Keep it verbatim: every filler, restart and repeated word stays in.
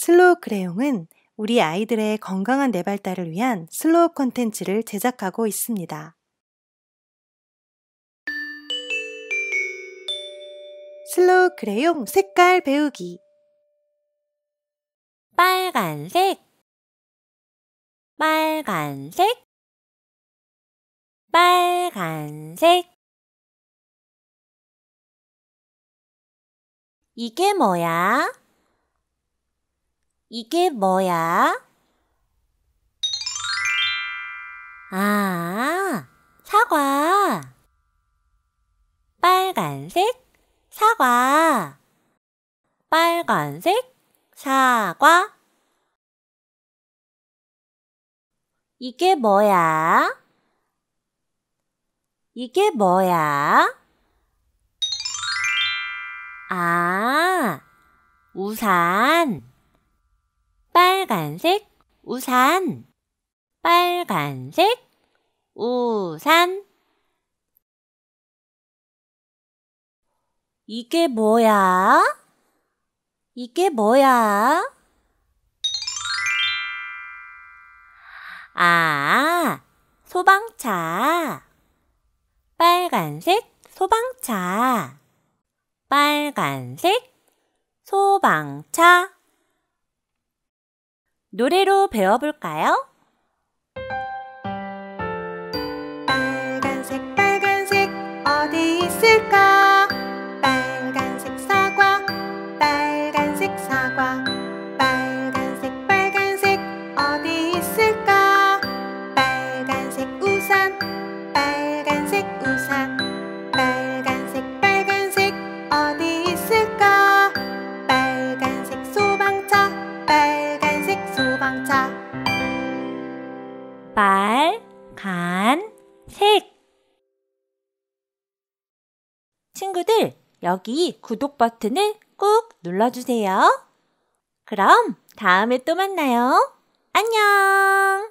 슬로우 크레용은 우리 아이들의 건강한 뇌발달을 위한 슬로우 콘텐츠를 제작하고 있습니다. 슬로우 크레용 색깔 배우기. 빨간색, 빨간색, 빨간색. 이게 뭐야? 이게 뭐야? 아, 사과. 빨간색, 사과. 빨간색, 사과. 이게 뭐야? 이게 뭐야? 아, 우산. 빨간색 우산. 빨간색 우산. 이게 뭐야? 이게 뭐야? 아, 소방차. 빨간색 소방차. 빨간색 소방차. 노래로 배워볼까요? 빨간색 빨간색 어디 있을까? 빨간색 사과 빨간색 사과 빨간색 빨간색 어디 있을까? 빨간색 우산 빨간색 우산 빨간색 빨간색 어디 있을까? 빨간색 소방차 빨간색 소방차. 빨간색. 친구들, 여기 구독 버튼을 꾹 눌러주세요. 그럼 다음에 또 만나요. 안녕!